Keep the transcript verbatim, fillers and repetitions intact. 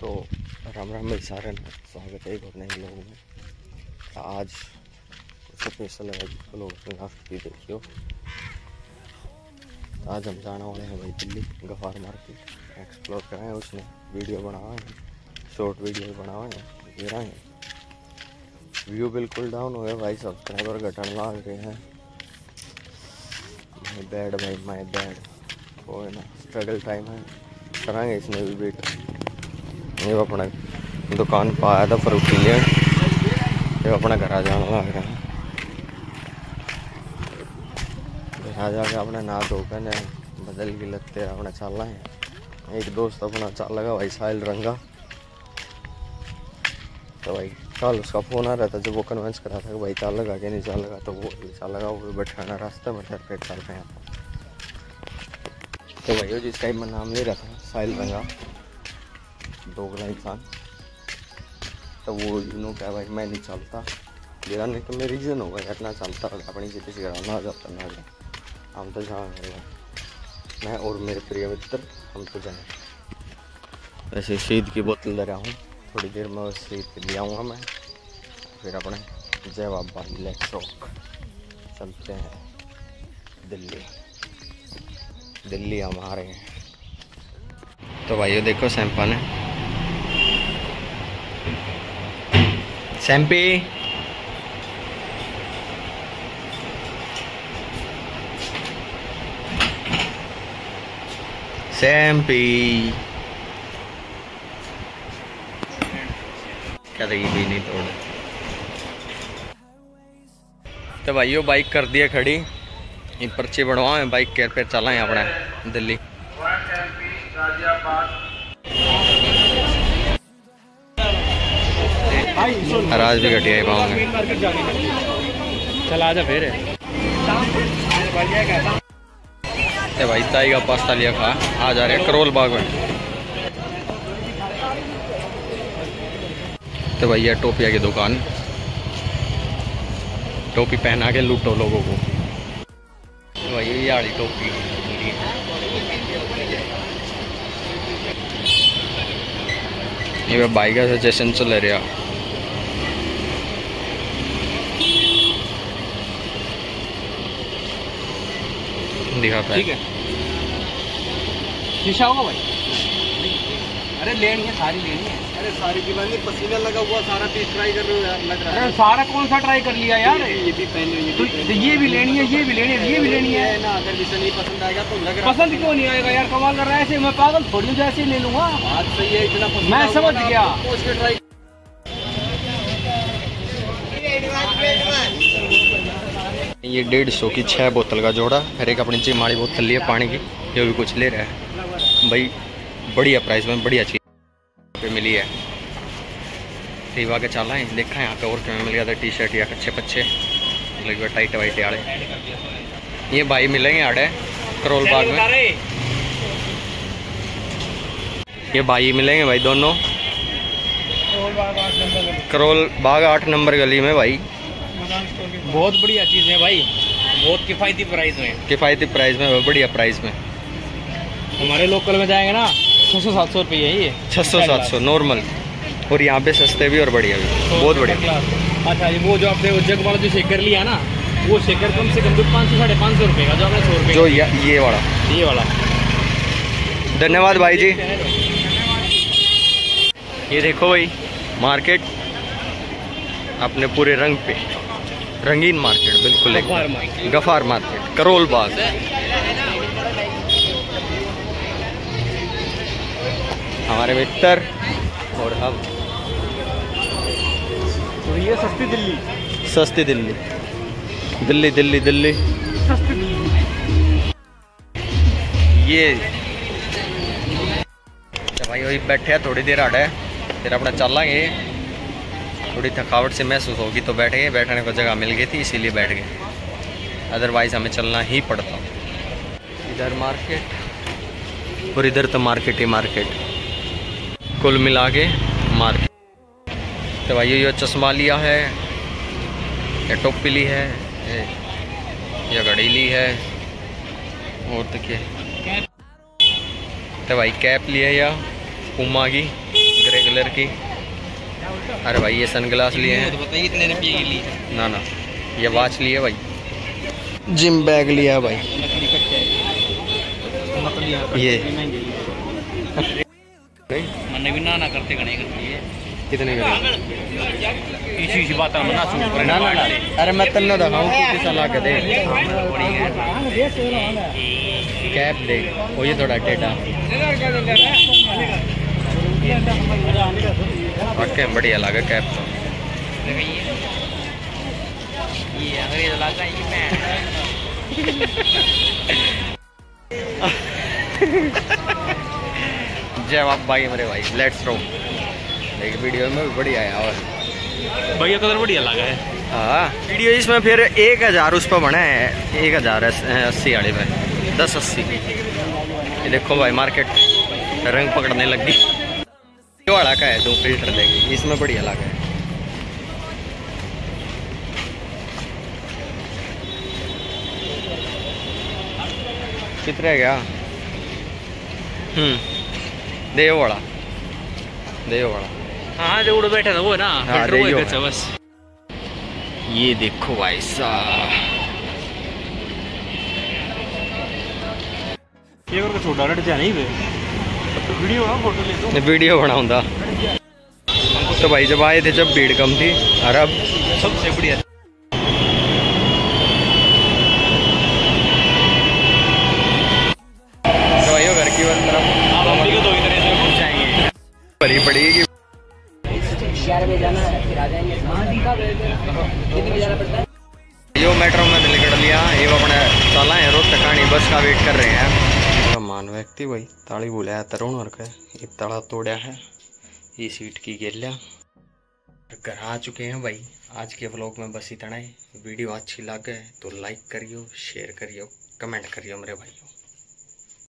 तो राम राम भाई सारे में स्वागत है एक और नए लोग में। आज स्पेशल है जिसको लोग लास्ट भी देखियो। आज हम जाने वाले हैं भाई दिल्ली गफार मार्केट एक्सप्लोर कराएं। उसने वीडियो बनावा है, शॉर्ट वीडियो बनावा है। ये रहे व्यू बिल्कुल डाउन हो गया भाई, सब्सक्राइबर घटने लग रहे हैं। माई बैड भाई माई बैड, कोई ना स्ट्रगल टाइम है, कराएंगे इसमें भी बेट। ये अपना दुकान पर आया था फ्रूटी लेन, ये अपना घर आ जाना लग रहा है। घर आ जाके अपने नहा धोकर ने बदल के लगते अपने चल रहे हैं। एक दोस्त अपना चल लगा भाई साहिल रंगा, तो भाई कल उसका फ़ोन आ रहा था जब वो कन्विंस करा था कि भाई चाल लगा के नहीं चाल लगा, तो वो चाल लगा वो बैठाना रास्ते में घर पे चल रहे हैं। तो भाई जिस टाइम में नाम ले रहा था साहिल रंगा दोगला इंसान, तो वो यूँ क्या भाई मैं नहीं चलता मेरा नहीं तो मेरी रीज़न होगा इतना चलता अपनी किसी से ना जाता ना जाए। हम तो जहाँ मैं और मेरे प्रिय मित्र हम तो जाएँ। वैसे शहीद की बोतल ले रहा हूँ, थोड़ी देर में शहीद ले आऊँगा मैं, फिर अपने जय बाबा लेट्स रॉक चलते हैं दिल्ली। दिल्ली हम आ रहे हैं। तो भाइयों देखो सैम्पा ने सैम्पी सैम्पी क्या देगी भी नहीं तोड़। तो भाइयों बाइक कर दिया खड़ी, ये पर्ची बनवाए बाइक के पे चला है अपना दिल्ली। राज भी घटिया पाऊंगे चल आजा फिर है भाई। ताई का पास्ता लिया खा आ जा रहे करोल बाग में। तो भैया टोपिया की दुकान, टोपी पहना के लूटो लोगों को। तो भाई ये वाली टोपी ये बाइक का सजेशन चल रहा। दिखाता ठीक है शीशा होगा भाई। अरे लेनी है सारी लेनी है। अरे सारी की बात नहीं, पसीना लगा हुआ सारा पीस ट्राई कर रहे हो यार, लग रहा है। सारा कौन सा ट्राई कर लिया यार? ये भी पहने ये भी तो ये भी लेनी है, ये भी लेनी है, ये भी लेनी है ना। अगर जिसे नहीं पसंद आएगा तो लग रहा है पसंद क्यों नहीं आएगा यार? कमाल कर रहा है ऐसे, मैं पागल थोड़ी हूँ जैसे ले लूंगा। बात सही है, इतना पसंद मैं समझ गया। ट्राई ये डेढ़ सौ की छः बोतल का जोड़ा, फिर एक अपनी चिमाड़ी बोतल लिए पानी की, जो भी कुछ ले रहा है भाई। बढ़िया प्राइस में बढ़िया चीज़ पे मिली है। रीवा के चल रहे हैं, देखा है यहाँ पे और क्या मिल गया था टी शर्ट या कच्चे पच्चे लगे टाइट वाइट आड़े। ये भाई मिलेंगे आड़े करोल बाग में, ये भाई मिलेंगे भाई दोनों करोल बाग आठ नंबर गली में भाई। बहुत बढ़िया चीज़ है भाई, बहुत किफ़ायती प्राइस में, किफ़ायती प्राइस में बढ़िया प्राइस में। हमारे लोकल में जाएंगे ना छः सौ सात सौ रुपये है ये, छः सौ सात सौ नॉर्मल, और यहाँ पे सस्ते भी और बढ़िया भी, बहुत बढ़िया। अच्छा ये वो जो आपने वो जग वाला जो शेकर लिया ना, वो शेकर कम से कम तो पाँच सौ साढ़े पाँच सौ रुपये का, जो आपने सौ रुपये जो ये, ये वाला ये वाला। धन्यवाद भाई जी। ये देखो भाई मार्केट अपने पूरे रंग पे, रंगीन मार्केट बिल्कुल एक गफार मार्केट करोल बाग। हमारे मित्र और हम, तो ये सस्ती दिल्ली, सस्ती दिल्ली दिल्ली दिल्ली दिल्ली सस्ती दिल्ली। ये तो भाई वही बैठे हैं, थोड़ी देर आड़ा है फिर अपना चलेंगे। थोड़ी थकावट से महसूस होगी तो बैठ गए, बैठने को जगह मिल गई थी इसीलिए बैठ गए, अदरवाइज़ हमें चलना ही पड़ता। इधर मार्केट और इधर तो मार्केट ही मार्केट, कुल मिला के मार्केट। तो भाई ये चश्मा लिया है, या टोपी ली है, या घड़ी ली है, और तो क्या। तो भाई कैप लिया या पुमा की ग्रे, रेंगलर की। अरे भाई ये सनग्लास लिए हैं, बताइए कितने रुपये के लिए? ना ना ये वॉच लिए भाई, जिम बैग लिया भाई, ये मैंने भी ना ना करते गणे करती है। कितने का? इसी इसी बात में ना सुन पर ना ना ना, अरे मैं तन्ना दिखाऊं तू किसा ला के दे। कैप दे, वो ये थोड़ा टेढ़ा। ओके बढ़िया लगा कैप तो। ये अंग्रेज लगा ये मैं जय बाप भाई मेरे भाई, लेट्स रो। एक वीडियो में भी बढ़िया है और भैया कलर बढ़िया लगा है। हाँ वीडियो इसमें फिर एक हज़ार उस पर बना है, एक हज़ार अस्सी वाले में दस अस्सी। ये देखो भाई मार्केट रंग पकड़ने लग गई। वाला का है दो फिल्टर देगी, इसमें बढ़िया लगा है। कितना है क्या? हम्म देव वाला, देव वाला। हाँ जो उड़ बैठे था वो ना, हाँ, फिल्टर वो देखियो। एक अच्छा बस। ये देखो भाई साहब, ये करके छोटा रेट जा नहीं वे तो वीडियो ना फोटो ले दो, वीडियो बनाऊंगा। तो भाई जब आए थे जब भीड़ कम थी, और अब सबसे बढ़िया। तो भाई घर की बस तरफ आप हम भी दो ही तरह से घूम जाएंगे। भरी पड़ेगी। यो मेट्रो में निकल लिया, ये अपने चला है रोज तकानी बस का वेट कर रहे हैं। मान व्यक्ति भाई ताली बोला है तरुण वर्ग है, ये ताला तोड़ा है, ये सीट की गेलिया। घर आ चुके हैं भाई। आज के व्लॉग में बस इतना ही। वीडियो अच्छी लगे तो लाइक करियो, शेयर करियो, कमेंट करियो मेरे भाइयों।